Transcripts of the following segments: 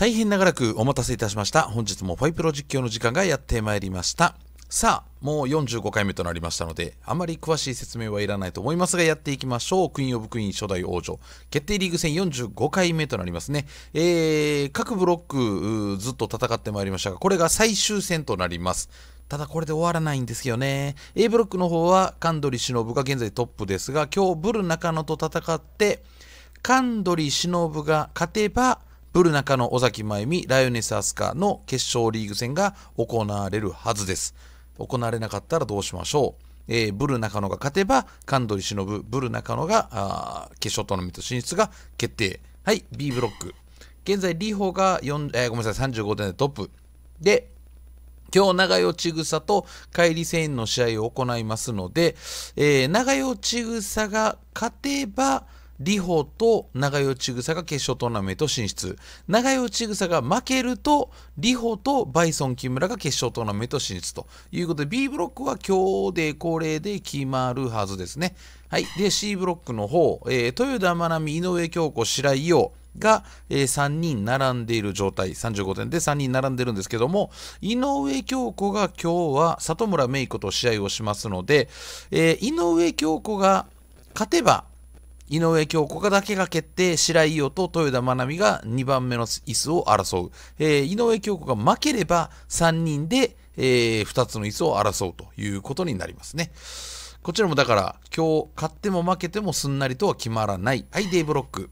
大変長らくお待たせいたしました。本日もファイプロ実況の時間がやってまいりました。さあ、もう45回目となりましたので、あまり詳しい説明はいらないと思いますが、やっていきましょう。クイーンオブクイーン初代王女決定リーグ戦45回目となりますね。各ブロックずっと戦ってまいりましたが、これが最終戦となります。ただこれで終わらないんですよね。A ブロックの方は神取忍が現在トップですが、今日ブル中野と戦って神取忍が勝てばブル中野尾崎真由美ライオネスアスカの決勝リーグ戦が行われるはずです。行われなかったらどうしましょう。ブル中野が勝てば神取忍ブル中野が決勝トーナメント進出が決定。はい、 B ブロック現在リホがごめんなさい35点でトップで、今日長与千草と返り戦の試合を行いますので、長与千草が勝てばリホと長与千草が決勝トーナメント進出、長与千草が負けるとリホとバイソン木村が決勝トーナメント進出ということで、 B ブロックは今日でこれで決まるはずですね。はい、で C ブロックの方、豊田真奈美井上京子白井陽が、3人並んでいる状態、35点で3人並んでるんですけども、井上京子が今日は里村芽衣子と試合をしますので、井上京子が勝てば井上京子だけが決定、白井陽と豊田真奈美が2番目の椅子を争う、井上京子が負ければ3人で、2つの椅子を争うということになりますね。こちらもだから今日勝っても負けてもすんなりとは決まらない。はい、D ブロック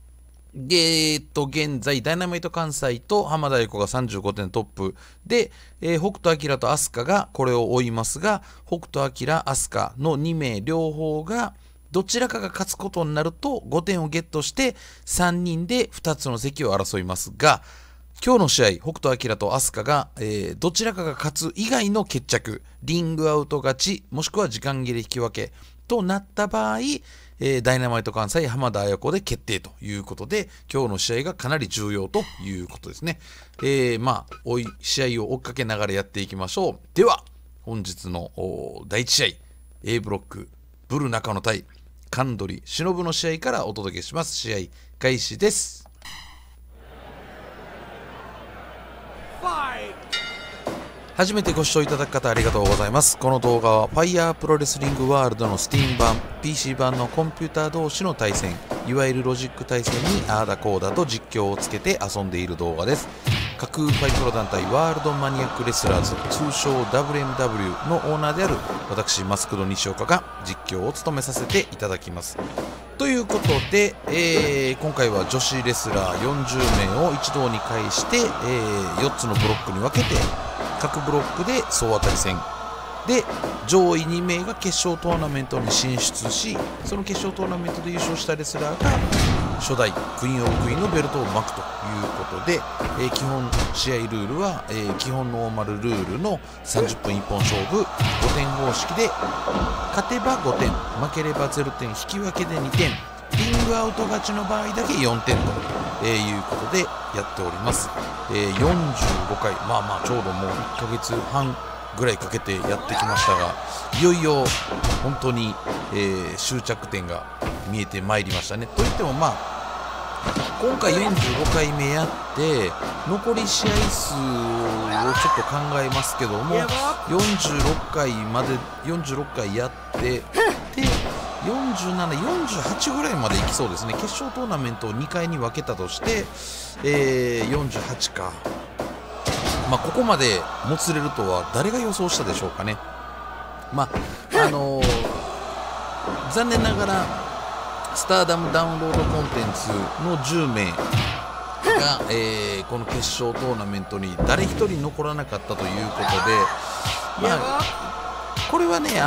現在ダイナマイト関西と浜田由子が35点トップで、北斗晶と飛鳥がこれを追いますが、北斗晶飛鳥の2名両方がどちらかが勝つことになると5点をゲットして3人で2つの席を争いますが、今日の試合北斗晶と飛鳥が、どちらかが勝つ以外の決着、リングアウト勝ちもしくは時間切れ引き分けとなった場合、ダイナマイト関西浜田綾子で決定ということで、今日の試合がかなり重要ということですね。試合を追っかけながらやっていきましょう。では本日の第1試合 A ブロックブル中野対神取忍の試合からお届けします。試合開始です。初めてご視聴いただく方ありがとうございます。この動画はファイヤープロレスリングワールドの Steam 版 PC 版のコンピューター同士の対戦、いわゆるロジック対戦にあーだこーだと実況をつけて遊んでいる動画です。架空ファイプロ団体ワールドマニアックレスラーズ通称 WMW のオーナーである私マスクド西岡が実況を務めさせていただきます。ということで、今回は女子レスラー40名を一堂に会して、4つのブロックに分けて各ブロックで総当たり戦で上位2名が決勝トーナメントに進出し、その決勝トーナメントで優勝したレスラーが初代クイーンオブクイーンのベルトを巻くということで、基本試合ルールは、基本ノーマルルールの30分一本勝負5点方式で、勝てば5点負ければ0点引き分けで2点リングアウト勝ちの場合だけ4点ということでやっております。45回、ちょうどもう1ヶ月半ぐらいかけてやってきましたが、いよいよ本当に、終着点が見えてまいりましたね。といっても今回45回目やって残り試合数をちょっと考えますけども、46回まで46回やってで47、48ぐらいまでいきそうですね。決勝トーナメントを2回に分けたとして、48か。ここまでもつれるとは誰が予想したでしょうかね。残念ながらスターダムダウンロードコンテンツの10名が、この決勝トーナメントに誰一人残らなかったということで、これはね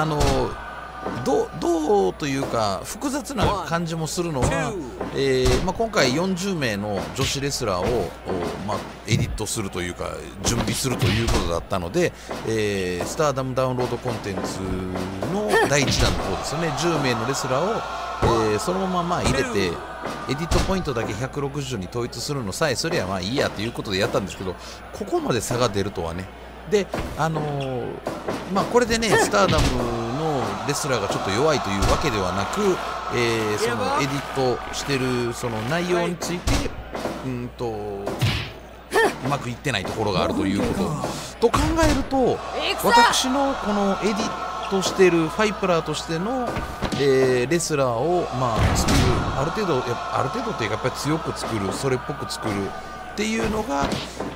どうというか複雑な感じもするのは、今回40名の女子レスラーを、エディットするというか準備するということだったので、スターダムダウンロードコンテンツの第1弾の方ですよね、10名のレスラーを、そのまま入れてエディットポイントだけ160に統一するのさえすりゃいいやということでやったんですけど、ここまで差が出るとはね。でこれでねスターダムのレスラーがちょっと弱いというわけではなく、そのエディットしてるその内容についてうまくいってないところがあるということと考えると、私のこのエディットしているファイプラーとしての、レスラーを作る、ある程度というかやっぱり強く作る、それっぽく作るっていうのが、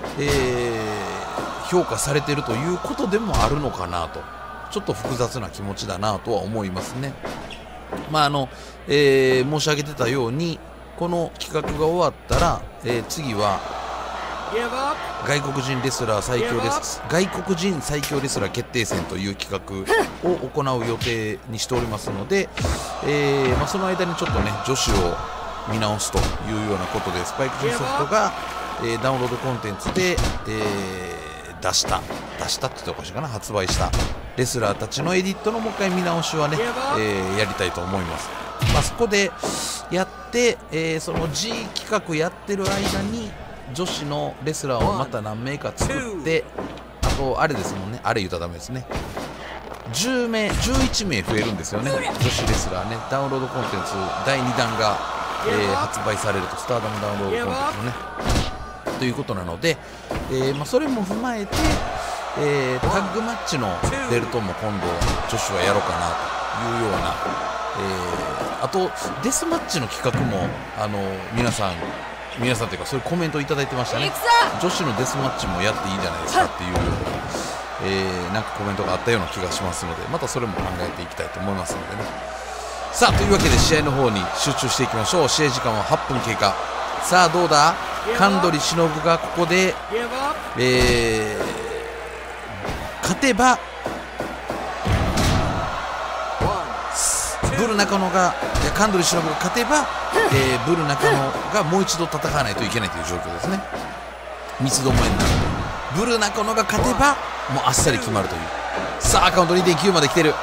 評価されているということでもあるのかなと、ちょっと複雑な気持ちだなとは思いますね。申し上げてたように、この企画が終わったら、次は外国人最強レスラー決定戦という企画を行う予定にしておりますので、その間にちょっとね女子を見直すというようなことで、スパイクジンソフトが、ダウンロードコンテンツで、出したって言ったらおかしいかな、発売したレスラーたちのエディットのもう一回見直しはね、やりたいと思います。そこでやって、その G 企画やってる間に女子のレスラーをまた何名か作って、あとあれですもんね、あれ言うたらダメですね、10名11名増えるんですよね、女子レスラーね。ダウンロードコンテンツ第2弾が、発売されると、スターダムダウンロードコンテンツのねということなので、それも踏まえて、タッグマッチのベルトも今度女子はやろうかなというような、あとデスマッチの企画も皆さんというかそういうコメントをいただいてましたね。女子のデスマッチもやっていいじゃないですかっていうような、なんかコメントがあったような気がしますので、またそれも考えていきたいと思いますのでね。さあというわけで試合の方に集中していきましょう。試合時間は8分経過。さあどうだ、神取忍がここで、勝てばブル中野が、神取忍が勝てば、ブル中野がもう一度戦わないといけないという状況ですね。三つどもえになると、ブル中野が勝てばもうあっさり決まるという。さあカウント 2.9 まで来てる。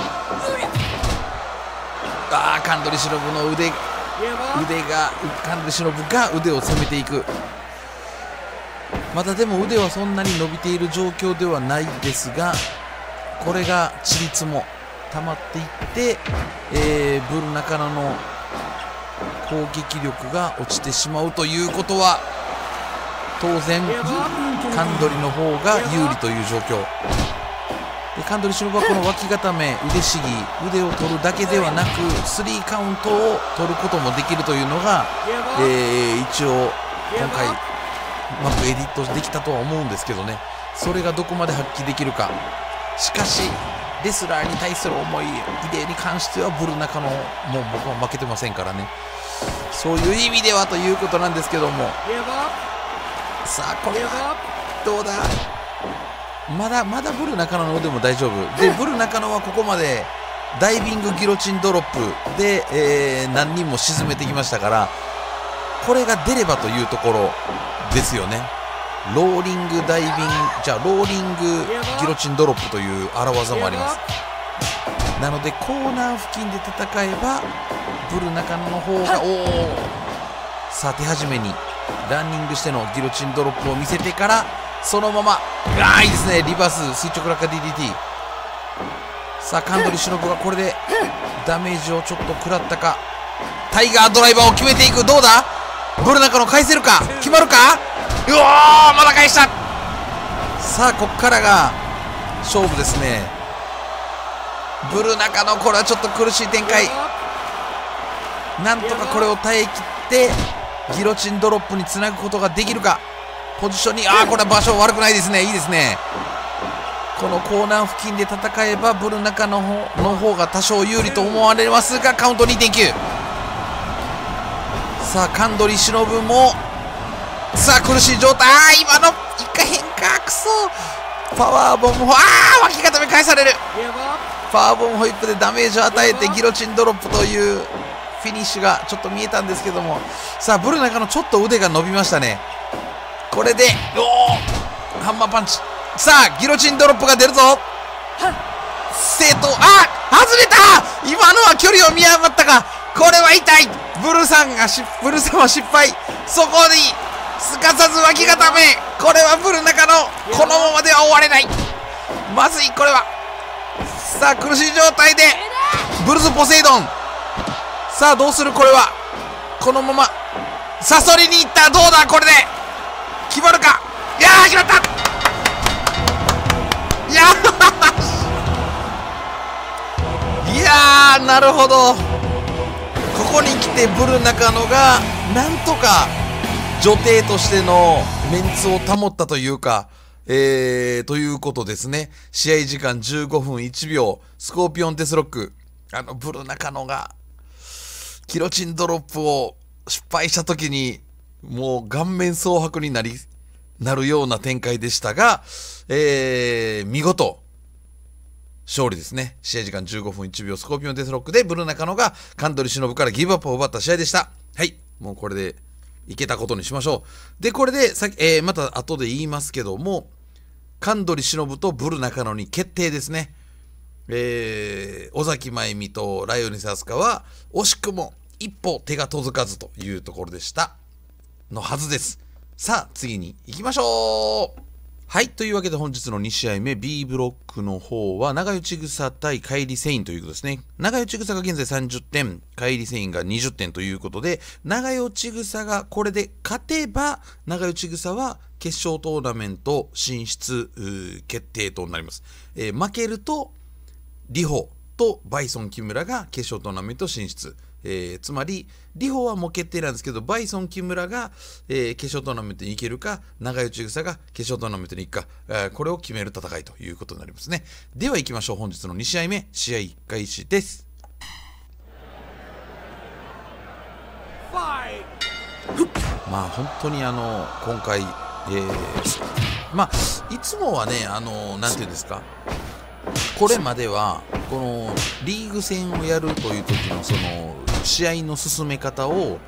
神取忍の神取忍が腕を攻めていく。まだでも腕はそんなに伸びている状況ではないですが、これがちりつも溜まっていって、ブル中野の攻撃力が落ちてしまうということは、当然神取の方が有利という状況で、神取忍はこの脇固め、腕試技、腕を取るだけではなく3カウントを取ることもできるというのが、一応今回うまくエディットできたとは思うんですけどね、それがどこまで発揮できるか。しかしレスラーに対する思い入れに関してはブル中野も僕は負けてませんからね、そういう意味ではということなんですけども、さあこれはどうだ、まだブル中野の腕も大丈夫で、ブル中野はここまでダイビングギロチンドロップで、何人も沈めてきましたから、これが出ればというところですよね。ローリングダイビング、ローリングギロチンドロップという荒技もあります。なのでコーナー付近で戦えばブル中野の方が、さあ手始めにランニングしてのギロチンドロップを見せてから、そのままいいですね、リバース垂直落下 DDT。 さあ神取忍がこれでダメージをちょっと食らったか。タイガードライバーを決めていく。どうだ、ブル中野返せるか、決まるか。まだ返した。さあここからが勝負ですね。ブル中野、これはちょっと苦しい展開。なんとかこれを耐え切ってギロチンドロップにつなぐことができるか。ポジションに、これは場所悪くないですね、いいですね。このコーナー付近で戦えばブル中野の方が多少有利と思われますが、カウント 2.9。 さあ神取忍もさあ苦しい状態。今の一回変化、くそ。パワーボム、脇固め返される。パワーボムホイップでダメージを与えてギロチンドロップというフィニッシュがちょっと見えたんですけども、さあブル中野ちょっと腕が伸びましたね。これでハンマーパンチ。さあギロチンドロップが出るぞ。正当、外れた。今のは距離を見誤ったか。これは痛い。ブルさんは失敗。そこにすかさず脇固め。これはブル中野、このままでは終われない。まずい、これは。さあ苦しい状態でブルズポセイドン。さあどうする、これはこのままサソリにいった。どうだ、これで決まるか。 決まった。いやー、なるほど。ここに来てブル中野がなんとか女帝としてのメンツを保ったというか、ということですね。試合時間15分1秒、スコーピオンデスロック。ブル中野がキロチンドロップを失敗した時にもう顔面蒼白になるような展開でしたが、見事勝利ですね。試合時間15分1秒、スコーピオンデスロックでブル中野が神取忍からギブアップを奪った試合でした。はい、もうこれでいけたことにしましょう。で、これでまた後で言いますけども、神取忍とブル中野に決定ですね。尾崎真由美とライオネス飛鳥は惜しくも一歩手が届かずというところでしたのはずです。さあ次に行きましょう。はい、というわけで本日の2試合目 B ブロックの方は長与千草対カイリセインということですね。長与千草が現在30点、カイリセインが20点ということで、長与千草がこれで勝てば長与千草は決勝トーナメント進出決定となります。負けるとリホとバイソン木村が決勝トーナメント進出。つまりリホはもう決定なんですけど、バイソン木村が、決勝トーナメントに行けるか、長与千草が決勝トーナメントに行くか、これを決める戦いということになりますね。では行きましょう。本日の2試合目、試合開始です。まあ本当に今回、まあいつもはね、なんていうんですか、これまではこのリーグ戦をやるという時のその試合の進め方を、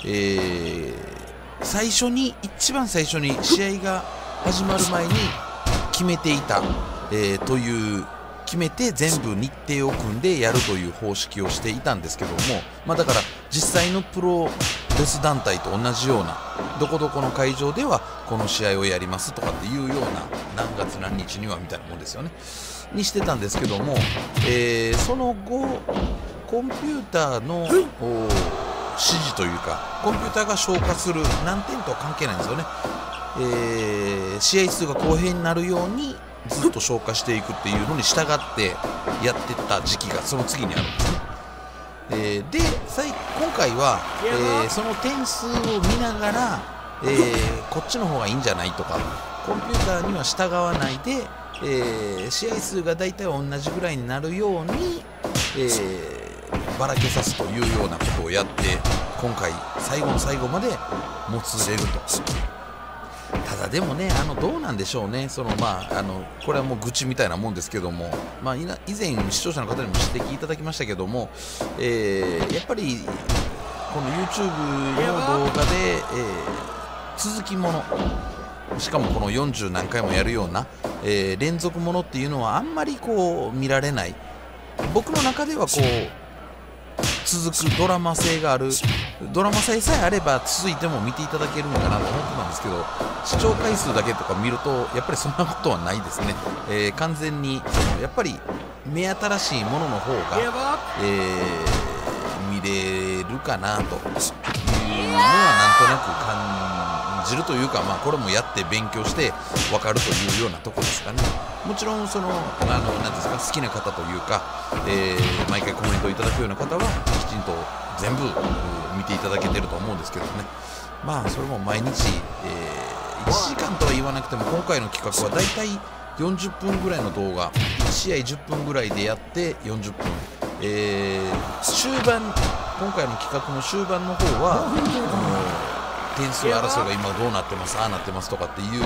一番最初に試合が始まる前に決めていた、という決めて全部日程を組んでやるという方式をしていたんですけども、まあだから実際のプロレス団体と同じような、どこどこの会場ではこの試合をやりますとかっていうような、何月何日にはみたいなもんですよねにしてたんですけども、その後コンピューターの指示というか、コンピューターが消化する何点とは関係ないんですよね。試合数が公平になるようにずっと消化していくっていうのに従ってやってった時期がその次にあるんですね。で今回は、その点数を見ながら、こっちの方がいいんじゃないとか、コンピューターには従わないで、試合数がだいたい同じぐらいになるように、ばらけさすというようなことをやって、今回最後の最後までもつれると。ただでもね、どうなんでしょうね、これはもう愚痴みたいなもんですけども、以前視聴者の方にも指摘いただきましたけども、やっぱりこの YouTube の動画で、続きもの、しかもこの40何回もやるような、連続ものっていうのはあんまりこう見られない。僕の中ではこう続くドラマ性がある、ドラマ性さえあれば続いても見ていただけるのかなと思ってたんですけど、視聴回数だけとか見るとやっぱりそんなことはないですね。完全にやっぱり目新しいものの方が、見れるかなというのはなんとなく感じるというか、これもやって勉強して分かるというようなところですかね。もちろんなんですか、好きな方というか、毎回コメントいただくような方はきちんと全部見ていただけてると思うんですけどね。それも毎日、1時間とは言わなくても、今回の企画はだいたい40分ぐらいの動画、1試合10分ぐらいでやって40分、終盤、今回の企画の終盤の方は点数争いが今どうなってます、ああなってますとかっていう、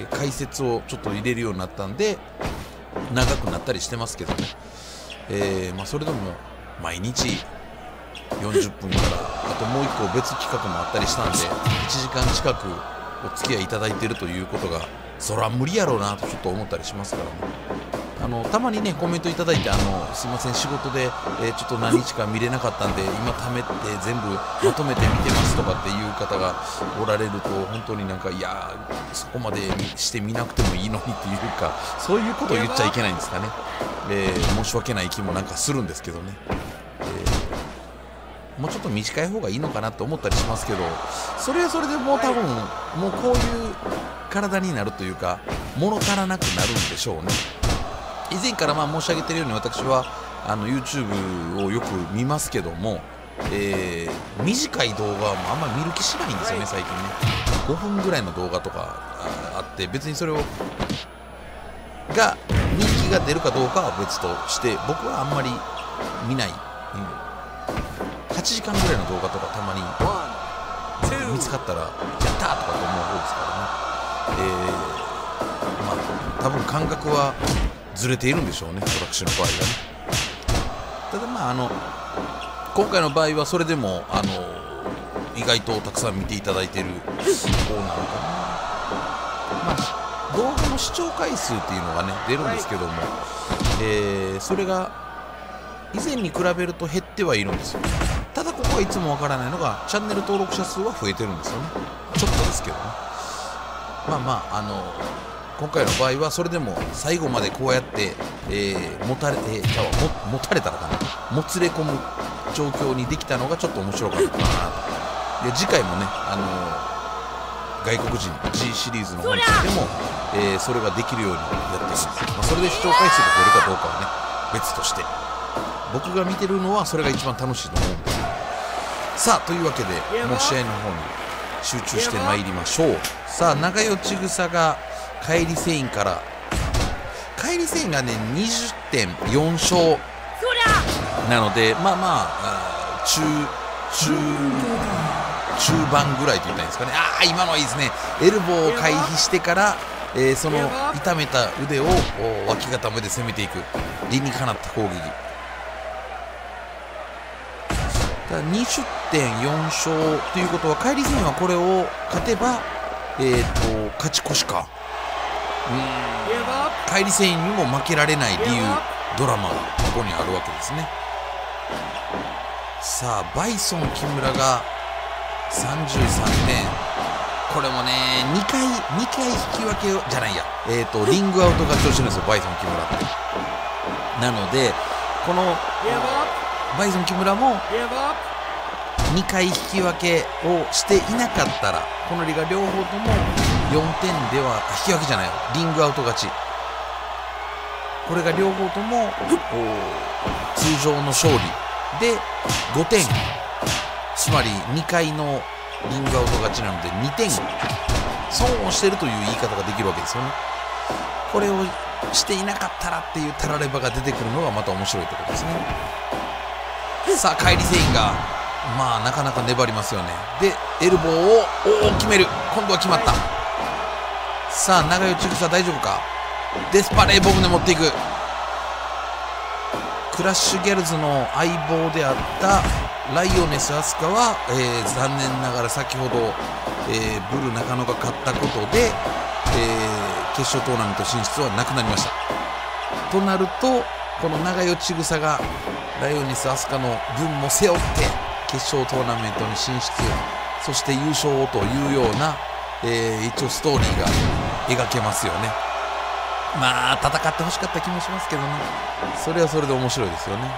解説をちょっと入れるようになったんで長くなったりしてますけどね。それでも毎日40分から、あともう一個別企画もあったりしたんで、1時間近くお付き合いいただいているということが、そら無理やろうなとちょっと思ったりしますからね。たまにねコメントいただいて、すいません仕事で、ちょっと何日か見れなかったんで今貯めて全部まとめて見てますとかっていう方がおられると、本当にいやそこまでして見なくてもいいのにっていうか、そういうことを言っちゃいけないんですかね。申し訳ない気もするんですけどね。もうちょっと短い方がいいのかなと思ったりしますけど、それはそれでもう多分もうこういう体になるというか物足らなくなるんでしょうね。以前から申し上げているように私はYouTube をよく見ますけども、短い動画はあんまり見る気しないんですよね最近ね。5分ぐらいの動画とかあって別にそれをが人気が出るかどうかは別として僕はあんまり見ない、8時間ぐらいの動画とかたまに見つかったらやったーとかと思う方ですからね。多分感覚はずれているんでしょうね私の場合はね。ただ今回の場合はそれでも意外とたくさん見ていただいている方なのかな。動画の視聴回数っていうのがね出るんですけども、それが以前に比べると減ってはいるんですよ。ただここはいつもわからないのがチャンネル登録者数は増えてるんですよね。ちょっとですけどね。今回の場合はそれでも最後までこうやってもつれ込む状況にできたのがちょっと面白かったかなと。で次回もね外国人 G シリーズの方についても、それができるようにやっています。それで視聴回数が増えるかどうかはね別として僕が見てるのはそれが一番楽しいと思うんです。さあというわけでもう試合の方に集中してまいりましょう。さあ長与千草が返りセインから返りセインがね 20.4 勝なので中盤ぐらいと言ったらいいんですかね。今のはいいですね。エルボーを回避してから、その痛めた腕を脇固めで攻めていく理にかなった攻撃。20.4 勝ということは返り戦はこれを勝てば、勝ち越しか。返り戦にも負けられない理由ドラマがここにあるわけですね。さあバイソン木村が33点。これもね2回引き分けじゃないやリングアウトが調子なんですよバイソン木村って。なのでこのバイソン木村も2回引き分けをしていなかったらこのリが両方とも4点では引き分けじゃないリングアウト勝ち。これが両方とも通常の勝利で5点、つまり2回のリングアウト勝ちなので2点損をしているという言い方ができるわけですよね。これをしていなかったらっていうたらればが出てくるのがまた面白いところですね。さあ返りセインがなかなか粘りますよね。でエルボーを決める。今度は決まった。さあ長与千草大丈夫か。デスパレーボムで持っていく。クラッシュギャルズの相棒であったライオネス・アスカは、残念ながら先ほど、ブル中野が勝ったことで、決勝トーナメント進出はなくなりました。となるとこの長与千草がライオネス・アスカの分も背負って決勝トーナメントに進出、そして優勝をというような、一応ストーリーが描けますよね。戦ってほしかった気もしますけどね。それはそれで面白いですよね。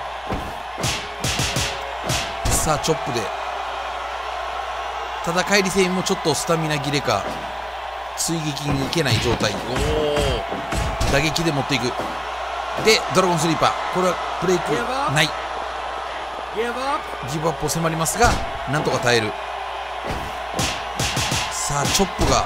さあチョップでただ返り戦もちょっとスタミナ切れか追撃に行けない状態。打撃で持っていく。でドラゴンスリーパー、これはブレイクない。ギブアップを迫りますがなんとか耐える。さあチョップが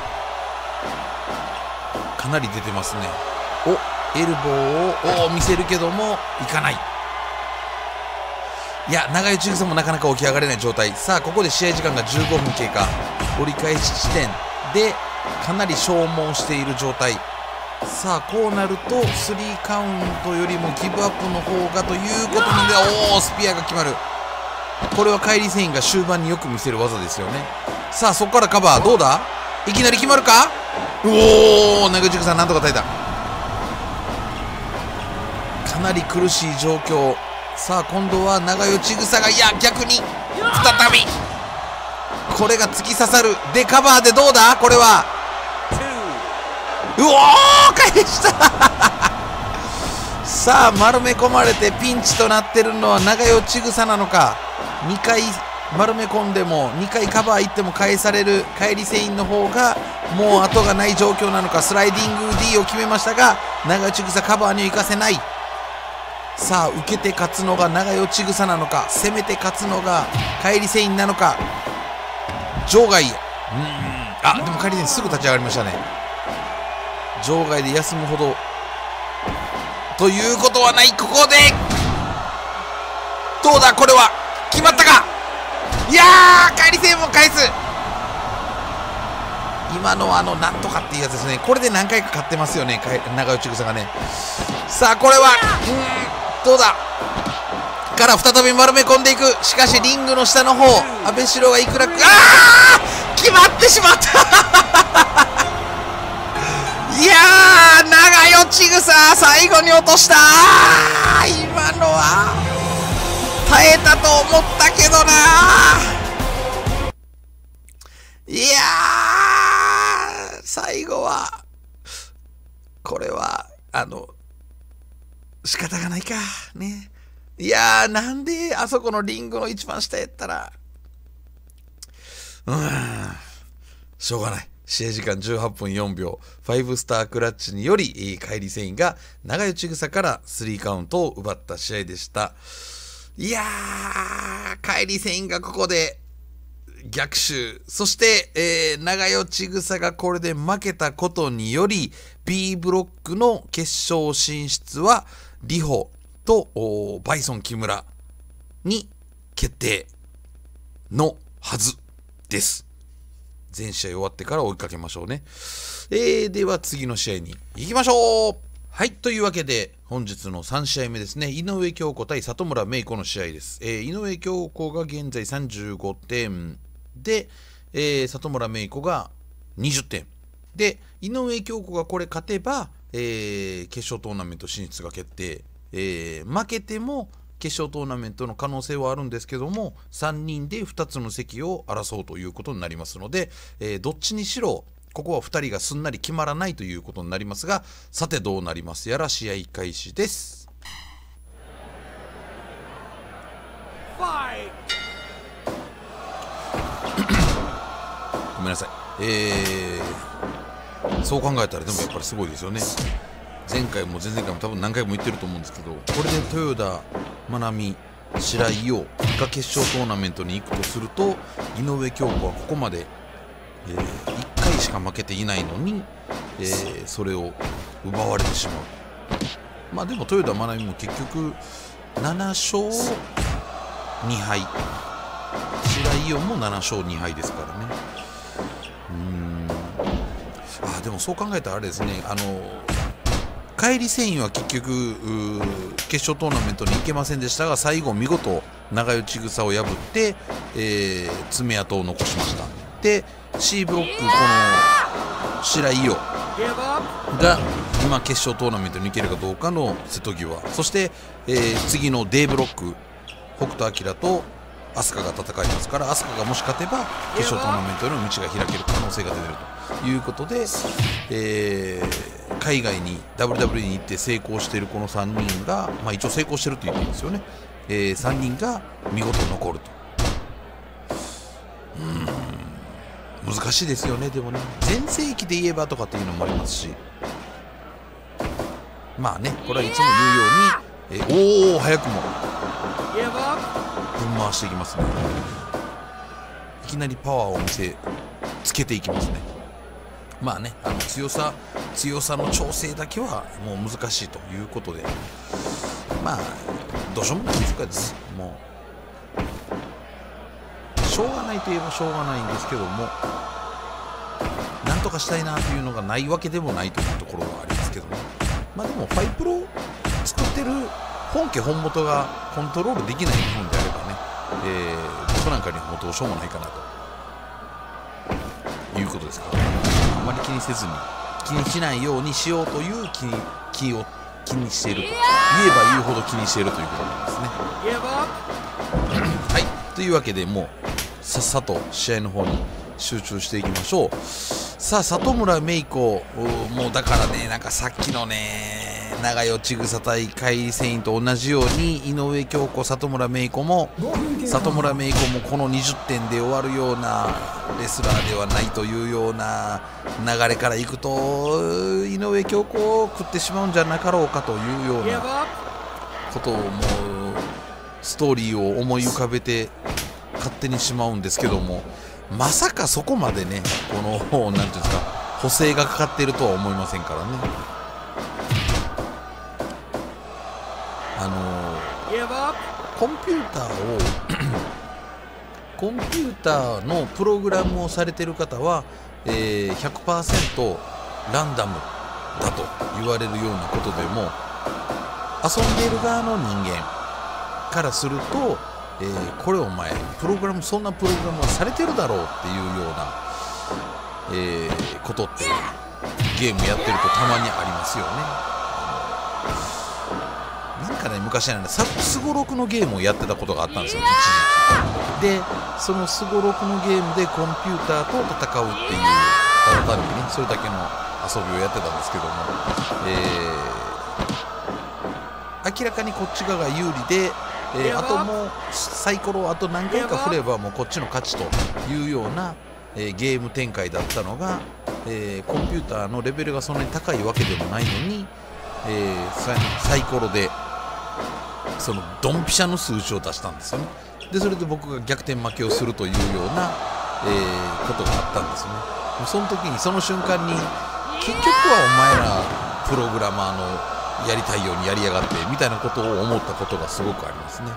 かなり出てますね。エルボーを見せるけどもいかない。いや長与千草もなかなか起き上がれない状態。さあここで試合時間が15分経過。折り返し地点でかなり消耗している状態。さあこうなると3カウントよりもギブアップの方がということなのでスピアが決まる。これは返りセインが終盤によく見せる技ですよね。さあそこからカバーどうだ。いきなり決まるか。長与千草なんとか耐えた。かなり苦しい状況。さあ今度は長与千草が逆に再びこれが突き刺さる。でカバーでどうだ。これは返したさあ丸め込まれてピンチとなってるのは長与千草なのか。2回丸め込んでも2回カバーいっても返される返りセインの方がもう後がない状況なのか、スライディング D を決めましたが長与千草カバーには行かせない。さあ受けて勝つのが長与千草なのか、攻めて勝つのが返りセインなのか。場外へ、でも返りセインすぐ立ち上がりましたね。場外で休むほどということはない。ここでどうだ、これは決まったか。いやー、返りセインも返す。今のはなんとかっていうやつですね。これで何回か勝ってますよね、長与千草がね。さあこれはどうだから再び丸め込んでいく。しかしリングの下の方、阿部四郎がいくら決まってしまったいやー、長与千草最後に落とした。今のは耐えたと思ったけどな。いやー、最後はこれは仕方がないかね。いやー、なんであそこのリングの一番下やったらしょうがない。試合時間18分4秒5スタークラッチにより返りセインが長与千草から3カウントを奪った試合でした。いやー、返りセインがここで逆襲。そして、長与千草がこれで負けたことにより B ブロックの決勝進出はリホとバイソン木村に決定のはずです。全試合終わってから追いかけましょうね。では次の試合に行きましょう。はい、というわけで本日の3試合目ですね。井上京子対里村芽衣子の試合です。井上京子が現在35点で、里村芽衣子が20点で、井上京子がこれ勝てば、決勝トーナメント進出が決定。負けても決勝トーナメントの可能性はあるんですけども、3人で2つの席を争うということになりますので、どっちにしろここは2人がすんなり決まらないということになりますが、さてどうなりますやら試合開始です。ごめんなさい。そう考えたらでもやっぱりすごいですよね。前回も前々回も多分何回も言ってると思うんですけど、これで豊田真奈美、白井陽が決勝トーナメントに行くとすると、井上京子はここまで、1回しか負けていないのに、それを奪われてしまう。まあでも豊田真奈美も結局7勝2敗、白井陽も7勝2敗ですからね。でもそう考えたらあれですね、返りセインは結局決勝トーナメントに行けませんでしたが、最後見事長与千草を破って、爪痕を残しました。で C ブロック、この白井陽が今決勝トーナメントに行けるかどうかの瀬戸際、そして、次の D ブロック、北斗晶と飛鳥が戦いますから、飛鳥がもし勝てば決勝トーナメントへの道が開ける可能性が出てるということで、海外に WWE に行って成功しているこの3人が、一応成功してると言っていいんですよね。3人が見事残ると。難しいですよね。でもね、全盛期で言えばとかっていうのもありますし、まあね、これはいつも言うように、早くもぶん回していきますね。いきなりパワーを見せつけていきますね。まあね、強さの調整だけはもう難しいということで、まあどうしようもないですからですね。もうしょうがないといえばしょうがないんですけども、なんとかしたいなというのがないわけでもないというところはありますけども、まあでもファイプロ作ってる本家本元がコントロールできない日本であればね、僕なんかにはもうどうしようもないかなということですから、あまり気にせずに、気にしないようにしようという気を気にしていると、言えば言うほど気にしているということなんですね。はい、というわけでもうさっさと試合の方に集中していきましょう。さあ里村芽衣子、もうだからね、なんかさっきのね長与千草対海里繊維と同じように井上京子、里村芽衣子もこの20点で終わるようなレスラーではないというような流れからいくと井上京子を食ってしまうんじゃなかろうかというようなことをもうストーリーを思い浮かべて勝手にしまうんですけども、まさかそこまでねこのなんていうんですか補正がかかっているとは思いませんからね。コンピューターのプログラムをされている方は、100% ランダムだと言われるようなことでも、遊んでいる側の人間からすると、これお前そんなプログラムはされてるだろうっていうような、ことってゲームやってるとたまにありますよね。なんかね、昔はね、スゴロクのゲームをやってたことがあったんですよ、一時で、そのスゴロクのゲームでコンピューターと戦うっていう、ただ単にね、それだけの遊びをやってたんですけども、明らかにこっち側が有利で、あともうサイコロをあと何回か振ればもうこっちの勝ちというような、ゲーム展開だったのが、コンピューターのレベルがそんなに高いわけでもないのに、サイコロでそのドンピシャの数字を出したんですよね。でそれで僕が逆転負けをするというような、ことがあったんですよね。その時にその瞬間に結局はお前らプログラマーのやりたいようにやりやがってみたいなことを思ったことがすごくありますね。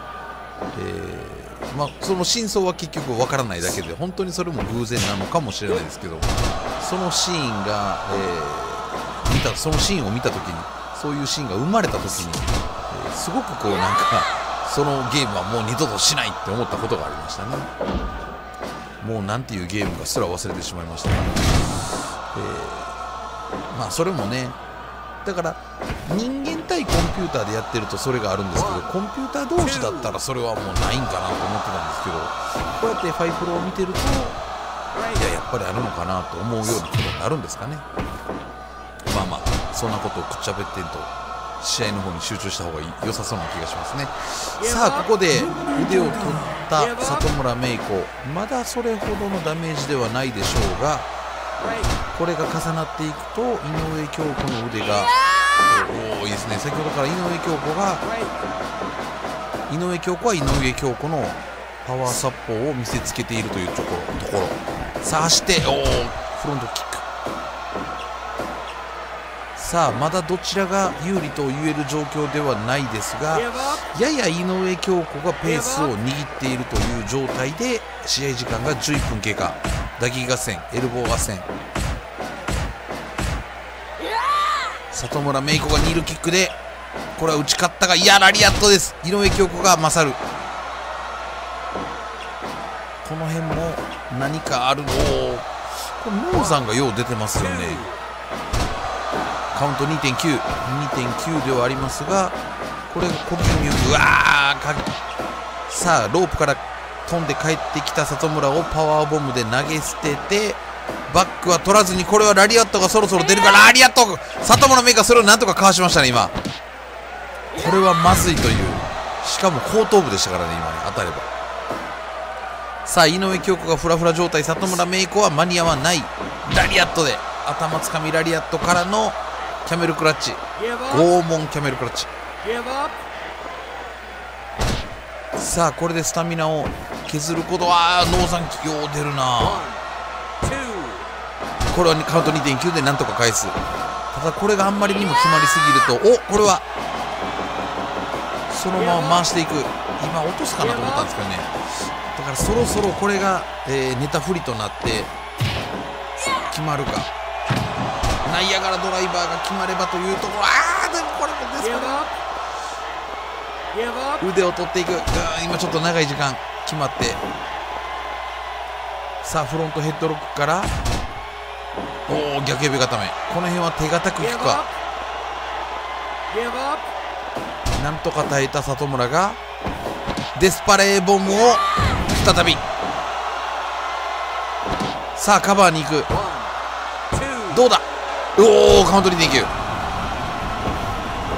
その真相は結局わからないだけで、本当にそれも偶然なのかもしれないですけど、そのシーンが、そのシーンを見た時に、そういうシーンが生まれた時に、すごくこうなんかそのゲームはもう二度としないって思ったことがありましたね。もうなんていうゲームかすら忘れてしまいましたが、それもね、だから人間対コンピューターでやってるとそれがあるんですけど、コンピューター同士だったらそれはもうないんかなと思ってたんですけど、こうやってファイプロを見てると、やっぱりあるのかなと思うようなことになるんですかね。そんなことをくっちゃべってんと試合の方に集中した方が良さそうな気がしますね。さあここで腕を取った里村芽衣子、まだそれほどのダメージではないでしょうが、これが重なっていくと井上京子の腕がいいですね。先ほどから井上京子は井上京子のパワーサッポーを見せつけているというところ。さあ走ってフロントキック。さあまだどちらが有利と言える状況ではないですが、やや井上京子がペースを握っているという状態で試合時間が11分経過。打撃合戦、エルボー合戦。里村芽衣子がニールキックでこれは打ち勝ったが、ラリアットです。井上京子が勝る。この辺も何かあるの。これノーザンがよう出てますよね。カウント 2.9 ではありますが、これがコンティニュー。さあロープから飛んで帰ってきた里村をパワーボムで投げ捨てて、バックは取らずに、これはラリアットがそろそろ出るか。ラリアット、里村芽衣がそれをなんとかかわしましたね。今これはまずいという、しかも後頭部でしたからね、今ね当たれば。さあ井上京子がフラフラ状態、里村芽衣子は間に合わない。ラリアットで頭つかみ、ラリアットからのキャメルクラッチ、拷問キャメルクラッチ。さあこれでスタミナを削ることは、ノーザンよう出るな。これはカウント 2.9 でなんとか返す。ただこれがあんまりにも詰まりすぎると、これはそのまま回していく。今落とすかなと思ったんですけどね。だからそろそろこれが、ネタ不利となって決まるか。ナイアガラドライバーが決まればというところ。でもこれもですから腕を取っていく。今ちょっと長い時間決まって、さあフロントヘッドロックから逆指固め。この辺は手堅くいくか。なんとか耐えた里村がデスパレーボムを再び。さあカバーに行く。どうだ。カウント 2.9。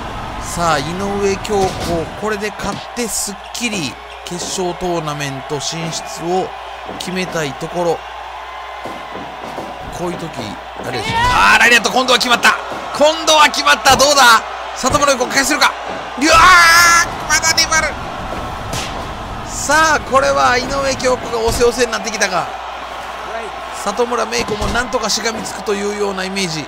さあ井上京子、これで勝ってすっきり決勝トーナメント進出を決めたいところ。こういう時あれでしょ。ライネット、今度は決まった。今度は決まった。どうだ、里村優子返せるか。うわー、まだ粘る。さあこれは井上京子が押せ押せになってきたが、里村芽衣子もなんとかしがみつくというようなイメージ。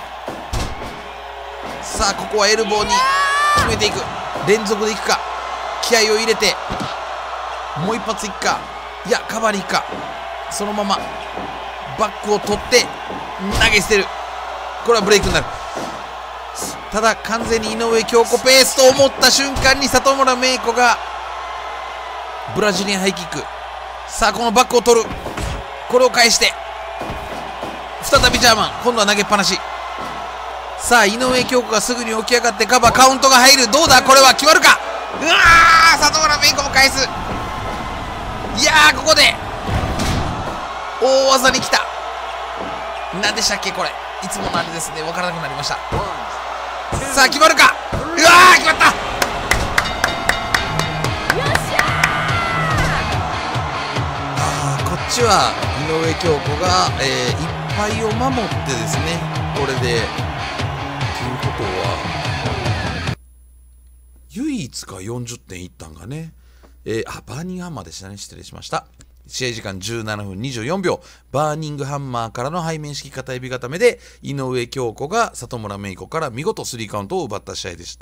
さあここはエルボーに決めていく。連続でいくか、気合を入れてもう一発いくか、いやカバーにいくか、そのままバックを取って投げ捨てる。これはブレイクになる。ただ完全に井上京子ペースと思った瞬間に里村芽衣子がブラジリアンハイキック。さあこのバックを取る、これを返して再びジャーマン、今度は投げっぱなし。さあ井上京子がすぐに起き上がってカバー、カウントが入る。どうだ、これは決まるか。うわー、里村芽衣子も返す。いやー、ここで大技に来た。何でしたっけこれ、いつものあれですね、分からなくなりました。さあ決まるか。うわー、決まった。こっちは井上京子が、1敗を守ってですね、これでということは唯一か40点いったんがね、バーニングハンマーでしたね、失礼しました。試合時間17分24秒、バーニングハンマーからの背面式片指固めで井上京子が里村芽衣子から見事3カウントを奪った試合でした。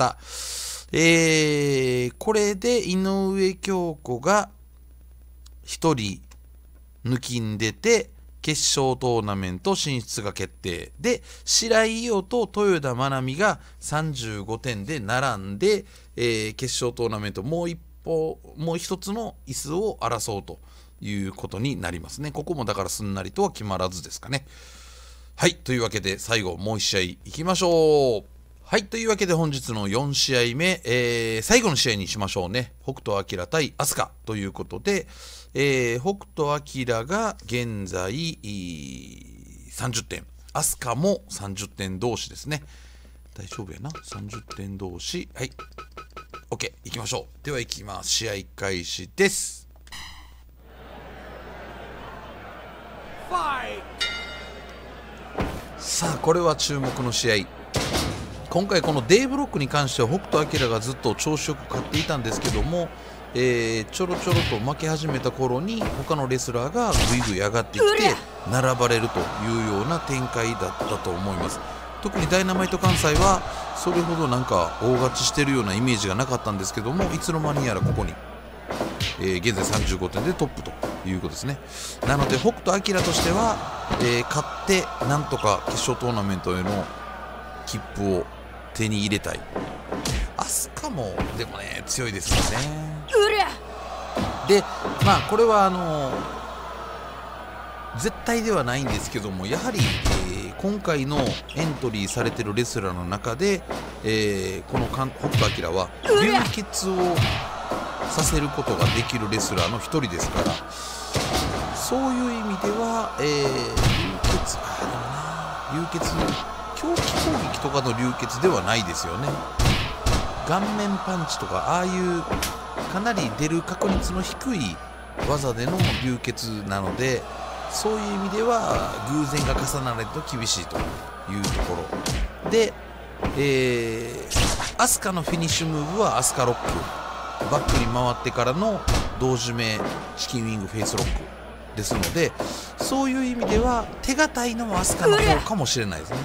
これで井上京子が1人抜きんでて決勝トーナメント進出が決定で、白井伊代と豊田真奈美が35点で並んで、決勝トーナメントもう一つの椅子を争うということになりますね。ここもだからすんなりとは決まらずですかね。はい、というわけで最後もう1試合いきましょう。はい、というわけで本日の4試合目、最後の試合にしましょうね。北斗晶対飛鳥ということで、北斗晶が現在30点、飛鳥も30点同士ですね。大丈夫やな、30点同士。はい、 OK、 いきましょう。ではいきます。試合開始です。さあこれは注目の試合。今回この D ブロックに関しては北斗晶がずっと調子よく勝っていたんですけども、ちょろちょろと負け始めた頃に他のレスラーがぐいぐい上がってきて並ばれるというような展開だったと思います。特にダイナマイト関西はそれほどなんか大勝ちしてるようなイメージがなかったんですけども、いつの間にやらここに、現在35点でトップということですね。なので北斗晶としては、勝ってなんとか決勝トーナメントへの切符を手に入れたい。飛鳥もでもね強いですよね。でまあこれは絶対ではないんですけども、やはり、今回のエントリーされてるレスラーの中で、この北斗晶は流血をさせることができるレスラーの一人ですから、そういう意味では、流血狂気攻撃とかの流血ではないですよね。顔面パンチとかああいうかなり出る確率の低い技での流血なので、そういう意味では偶然が重なると厳しいというところで、飛鳥のフィニッシュムーブは飛鳥ロック、バックに回ってからの同時めチキンウィングフェイスロックですので、そういう意味では手堅いのは飛鳥の方かもしれないですね。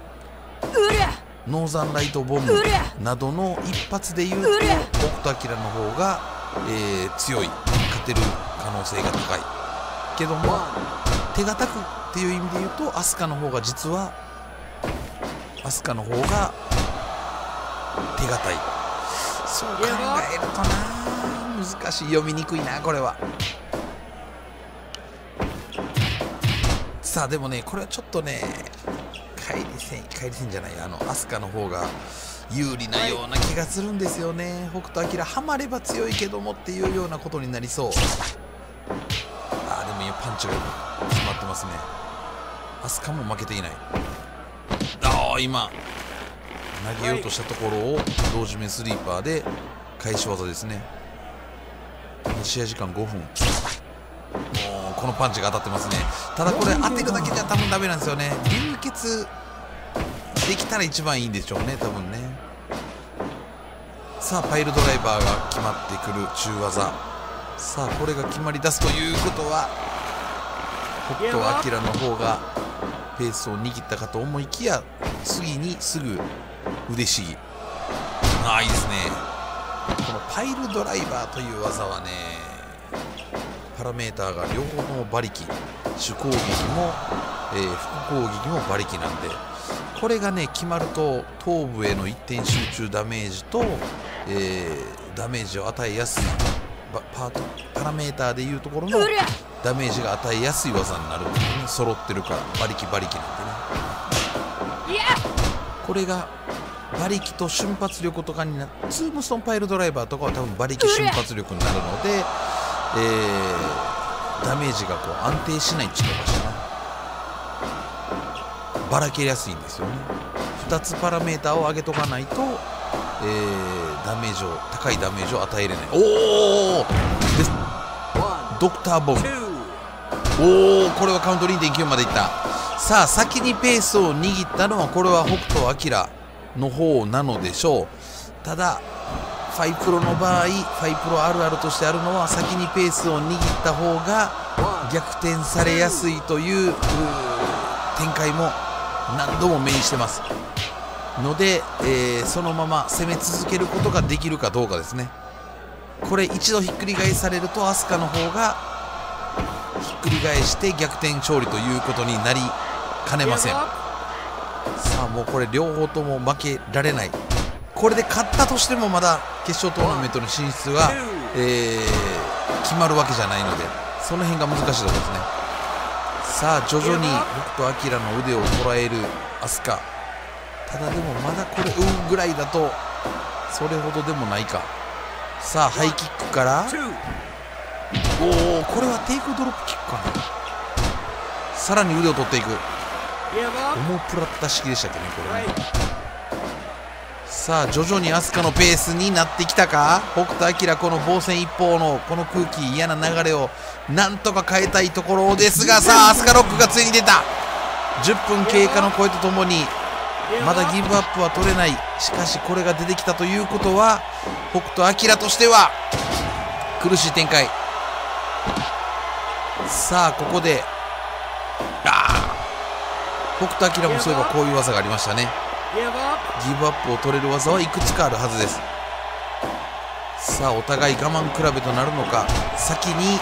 ノーザンライトボムなどの一発でいうと北斗晶の方が、強い、勝てる可能性が高いけども、手堅くっていう意味で言うと飛鳥の方が実は飛鳥の方が手堅い。そう考えるとな、難しい、読みにくいなこれは。さあでもね、これはちょっとね返り線じゃない、飛鳥の方が有利なような気がするんですよね。北斗晶ハマれば強いけどもっていうようなことになりそう。でも今パンチが決まってますね。飛鳥も負けていない。今投げようとしたところを同時面スリーパーで返し技ですね。試合時間5分。もうこのパンチが当たってますね。ただこれ当てるだけじゃ多分ダメなんですよね。流血できたら一番いいんでしょうね、多分ね。さあパイルドライバーが決まってくる中技。さあこれが決まり出すということは北斗晶の方がペースを握ったかと思いきや、次にすぐ腕しぎ。ああいいですね。このパイルドライバーという技はね、パラメーターが両方とも馬力、主攻撃も、副攻撃も馬力なんで、これがね決まると頭部への一点集中ダメージと、ダメージを与えやすいパラメーターでいうところのダメージが与えやすい技になるんですよね。揃ってるから馬力なんてね。これが馬力と瞬発力とかになツームストンパイルドライバーとかは多分馬力瞬発力になるので、ダメージがこう安定しないって言ってましたね。ばらけやすいんですよね。2つパラメーターを上げとかないと、高いダメージを与えれない。おおでドクターボム。おおこれはカウント 2.9 までいった。さあ先にペースを握ったのはこれは北斗晶の方なのでしょう。ただファイプロの場合、ファイプロあるあるとしてあるのは先にペースを握った方が逆転されやすいという展開も何度も目にしてますので、そのまま攻め続けることができるかどうかですね。これ一度ひっくり返されると飛鳥の方がひっくり返して逆転勝利ということになりかねません。さあもうこれ両方とも負けられない。これで勝ったとしてもまだ決勝トーナメントの進出は、決まるわけじゃないので、その辺が難しいところですね。さあ徐々に北斗晶の腕を捉える飛鳥。ただでもまだこれぐらいだとそれほどでもないか。さあハイキックからおおこれはテイクドロップキックかな。さらに腕を取っていくオモプラッタ式でしたっけねこれね。さあ徐々に飛鳥のペースになってきたか。北斗晶この防戦一方のこの空気嫌な流れをなんとか変えたいところですが、さあ飛鳥ロックがついに出た。10分経過の声とともにまだギブアップは取れない。しかしこれが出てきたということは北斗晶としては苦しい展開。さあここで北斗晶もそういえばこういう技がありましたね。ギブアップを取れる技はいくつかあるはずです。さあお互い我慢比べとなるのか、先に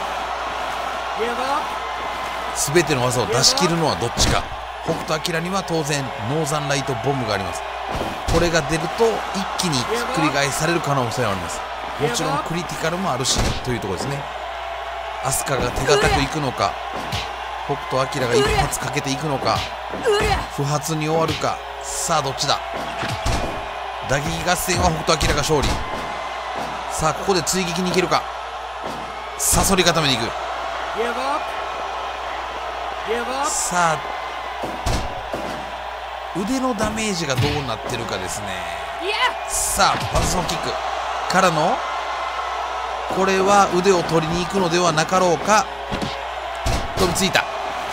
全ての技を出し切るのはどっちか。北斗晶には当然ノーザンライトボムがあります。これが出ると一気にひっくり返される可能性はあります。もちろんクリティカルもあるしというところですね。飛鳥が手堅くいくのか、北斗晶が一発かけていくのか、不発に終わるか。さあどっちだ。打撃合戦は北斗晶が勝利。さあここで追撃に行けるか。サソリ固めに行く。さあ腕のダメージがどうなってるかですね。さあバズソンキックからのこれは腕を取りに行くのではなかろうか。飛びついた。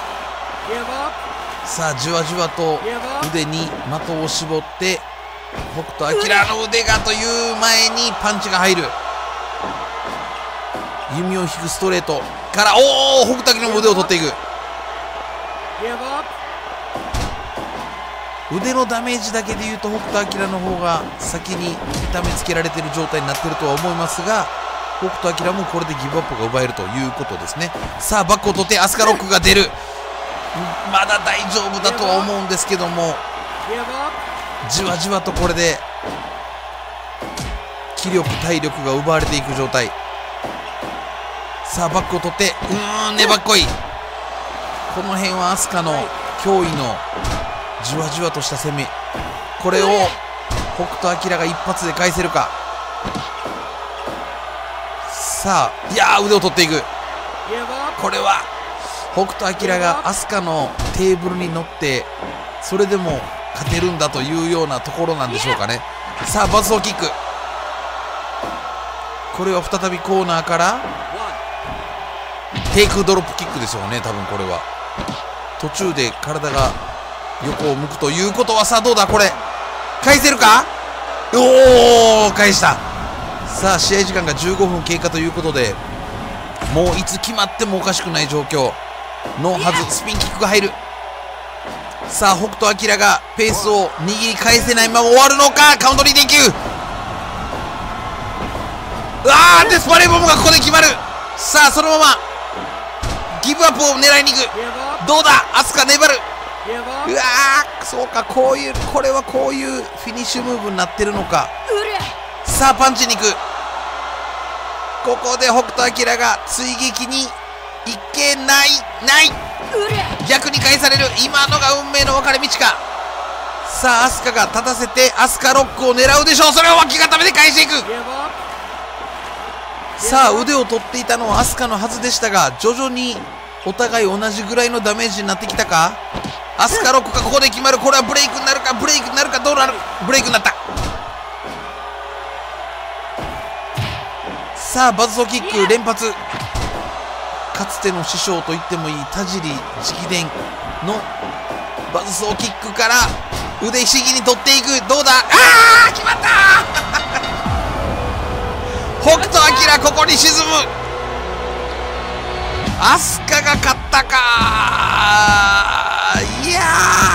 さあじわじわと腕に的を絞って北斗晶の腕がという前にパンチが入る。弓を引くストレートからおお北斗晶の腕を取っていく。腕のダメージだけでいうと北斗晶の方が先に痛めつけられている状態になっているとは思いますが、北斗晶もこれでギブアップが奪えるということですね。さあバックを取って飛鳥ロックが出る。まだ大丈夫だとは思うんですけども、じわじわとこれで気力体力が奪われていく状態。さあバックを取って粘っこい。この辺は飛鳥の驚異のじわじわとした攻め、これを北斗晶が一発で返せるか。さあいや腕を取っていく。これは北斗晶が飛鳥のテーブルに乗ってそれでも勝てるんだというようなところなんでしょうかね。さあバズソーキック、これは再びコーナーからテイクドロップキックでしょうね。多分これは途中で体が横を向くということは、さあどうだこれ、返せるか。おお返した。さあ試合時間が15分経過ということで、もういつ決まってもおかしくない状況のはず。スピンキックが入る。さあ北斗晶がペースを握り返せないまま終わるのか。カウント2.9、デスパレーボムがここで決まる。さあそのままギブアップを狙いに行く。どうだアスカ粘る。うわーそうか、これはこういうフィニッシュムーブになってるのか。さあパンチに行く。ここで北斗晶が追撃にいけない逆に返される。今のが運命の分かれ道か。さあアスカが立たせてアスカロックを狙うでしょう。それを脇固めで返していく。さあ腕を取っていたのはアスカのはずでしたが、徐々にお互い同じぐらいのダメージになってきたか。アスカロックがここで決まる。これはブレイクになるか、どうなる。ブレイクになった。さあバズソーキック連発。かつての師匠と言ってもいい田尻直伝のバズソーキックから腕ひしぎに取っていく。どうだ。決まった北斗晶ここに沈む。アスカが勝ったか。いや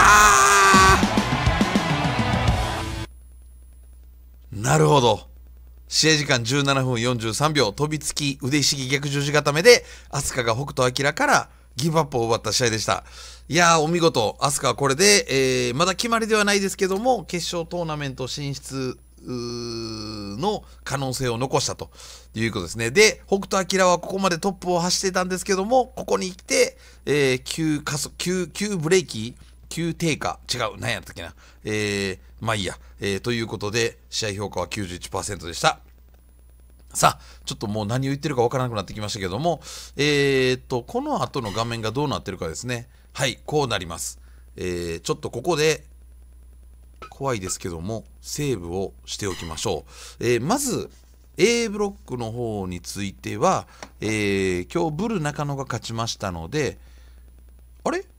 なるほど。試合時間17分43秒、飛びつき腕ひしぎ逆十字固めでアスカが北斗晶からギブアップを奪った試合でした。いやーお見事。アスカはこれで、まだ決まりではないですけども決勝トーナメント進出の可能性を残したということですね。で北斗晶はここまでトップを走ってたんですけども、ここに来て、急ブレーキ急低下違う何やったっけな、まあいいや、ということで試合評価は 91% でした。さあちょっともう何を言ってるかわからなくなってきましたけども、この後の画面がどうなってるかですね。はいこうなります。ちょっとここで怖いですけどもセーブをしておきましょう。まず A ブロックの方については、今日ブル中野が勝ちましたので、あれ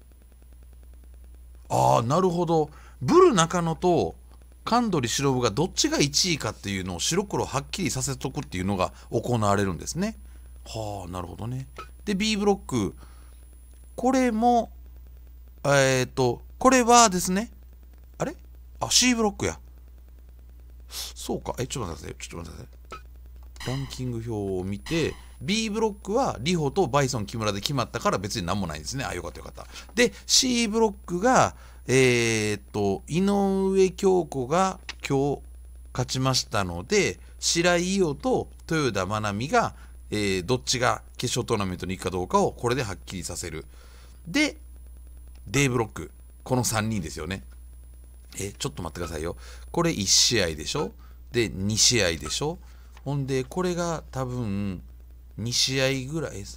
なるほど。ブル中野と神取忍がどっちが1位かっていうのを白黒はっきりさせとくっていうのが行われるんですね。はあなるほどね。で B ブロックこれもこれはですね、あれC ブロックや。そうか。ちょっと待ってください。ランキング表を見て B ブロックはリホとバイソン木村で決まったから別に何もないんですね。よかったよかった。で C ブロックが井上京子が今日勝ちましたので、白井伊代と豊田真奈美が、どっちが決勝トーナメントに行くかどうかをこれではっきりさせる。で D ブロックこの3人ですよね。ちょっと待ってくださいよ。これ1試合でしょ。で2試合でしょ。ほんでこれが多分2試合ぐらい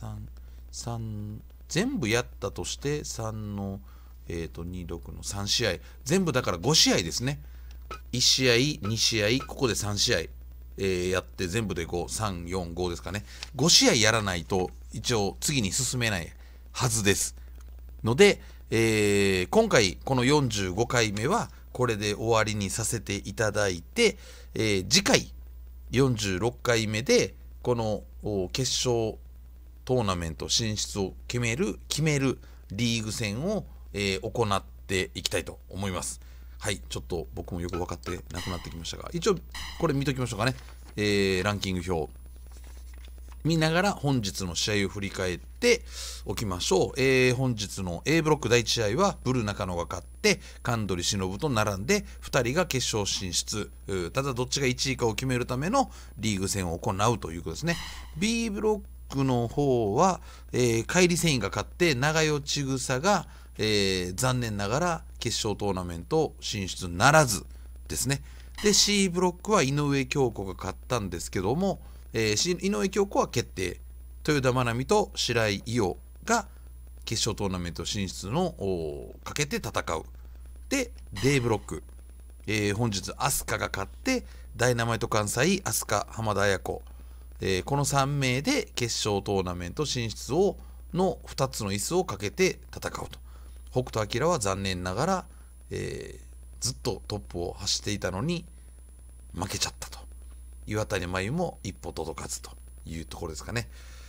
3全部やったとして3の26の3試合全部だから5試合ですね。1試合2試合ここで3試合、やって全部で5345ですかね。5試合やらないと一応次に進めないはずですので、今回この45回目はこれで終わりにさせていただいて、次回46回目でこの決勝トーナメント進出を決めるリーグ戦を、行っていきたいと思います。はい、ちょっと僕もよく分かってなくなってきましたが、一応これ見ときましょうかね。ランキング表見ながら本日の試合を振り返っておきましょう。本日の A ブロック第1試合はブル中野が勝って神取忍と並んで2人が決勝進出。ただどっちが1位かを決めるためのリーグ戦を行うということですね。B ブロックの方は、帰り繊維が勝って長与千草が、残念ながら決勝トーナメント進出ならずですね。で C ブロックは井上京子が勝ったんですけども、井上京子は決定。豊田真奈美と白井伊代が決勝トーナメント進出のかけて戦うで D ブロック、本日アスカが勝ってダイナマイト関西、アスカ、浜田綾子、この3名で決勝トーナメント進出をの2つの椅子をかけて戦うと。北斗晶は残念ながら、ずっとトップを走っていたのに負けちゃったと。岩谷真由も一歩届かずというところですかね。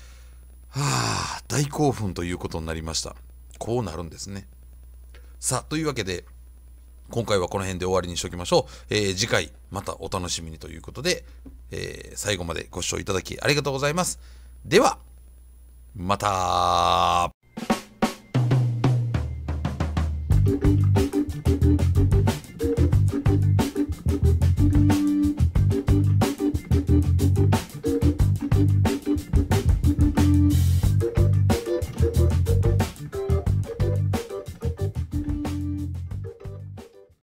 大興奮ということになりました。こうなるんですね。さあ、というわけで今回はこの辺で終わりにしておきましょう。次回またお楽しみにということで、最後までご視聴いただきありがとうございます。ではまた。